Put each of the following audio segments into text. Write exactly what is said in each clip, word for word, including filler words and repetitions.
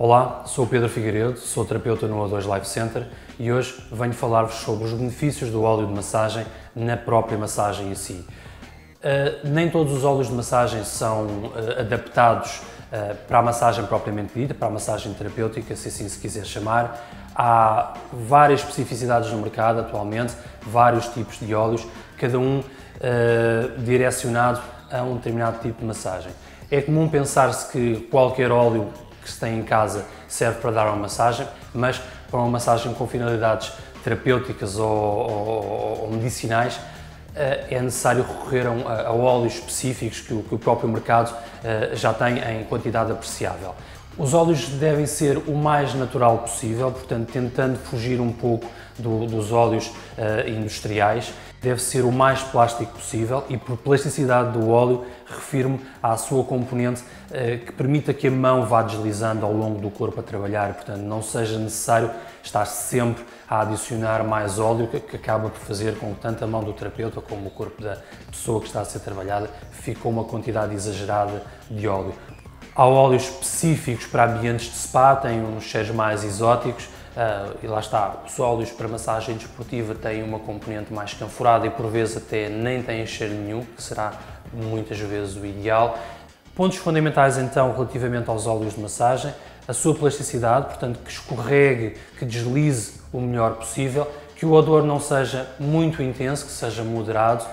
Olá, sou o Pedro Figueiredo, sou terapeuta no O dois Life Center e hoje venho falar-vos sobre os benefícios do óleo de massagem na própria massagem em si. Uh, nem todos os óleos de massagem são uh, adaptados uh, para a massagem propriamente dita, para a massagem terapêutica, se assim se quiser chamar. Há várias especificidades no mercado atualmente, vários tipos de óleos, cada um uh, direcionado a um determinado tipo de massagem. É comum pensar-se que qualquer óleo que se tem em casa serve para dar uma massagem, mas para uma massagem com finalidades terapêuticas ou, ou, ou medicinais é necessário recorrer a, a óleos específicos que o, que o próprio mercado já tem em quantidade apreciável. Os óleos devem ser o mais natural possível, portanto tentando fugir um pouco do, dos óleos uh, industriais. Deve ser o mais plástico possível e por plasticidade do óleo refiro-me à sua componente uh, que permita que a mão vá deslizando ao longo do corpo a trabalhar, portanto não seja necessário estar sempre a adicionar mais óleo, que, que acaba por fazer com que tanto a mão do terapeuta como o corpo da pessoa que está a ser trabalhada fique com uma quantidade exagerada de óleo. Há óleos específicos para ambientes de spa, têm uns cheiros mais exóticos uh, e lá está, os óleos para massagem desportiva têm uma componente mais canforada e por vezes até nem têm cheiro nenhum, que será muitas vezes o ideal. Pontos fundamentais então relativamente aos óleos de massagem: a sua plasticidade, portanto que escorregue, que deslize o melhor possível, que o odor não seja muito intenso, que seja moderado,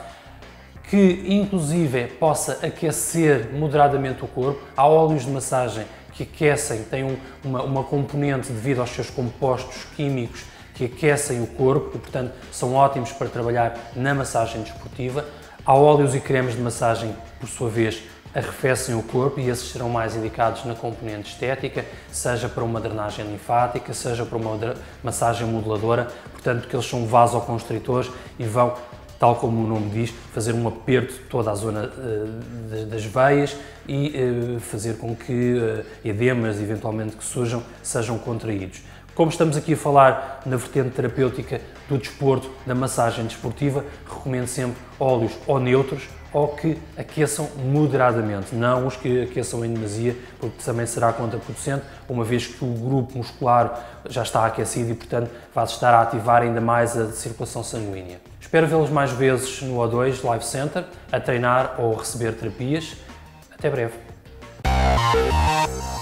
que inclusive possa aquecer moderadamente o corpo. Há óleos de massagem que aquecem, têm um, uma, uma componente devido aos seus compostos químicos que aquecem o corpo e, portanto, são ótimos para trabalhar na massagem desportiva. Há óleos e cremes de massagem, por sua vez, arrefecem o corpo e esses serão mais indicados na componente estética, seja para uma drenagem linfática, seja para uma massagem moduladora, portanto, que eles são vasoconstritores e vão, tal como o nome diz, fazer um aperto de toda a zona uh, das veias e uh, fazer com que uh, edemas, eventualmente, que surjam, sejam contraídos. Como estamos aqui a falar na vertente terapêutica do desporto, da massagem desportiva, recomendo sempre óleos ou neutros ou que aqueçam moderadamente, não os que aqueçam em demasia, porque também será contraproducente, uma vez que o grupo muscular já está aquecido e, portanto, vai estar a ativar ainda mais a circulação sanguínea. Espero vê-los mais vezes no O dois Life Center, a treinar ou a receber terapias. Até breve!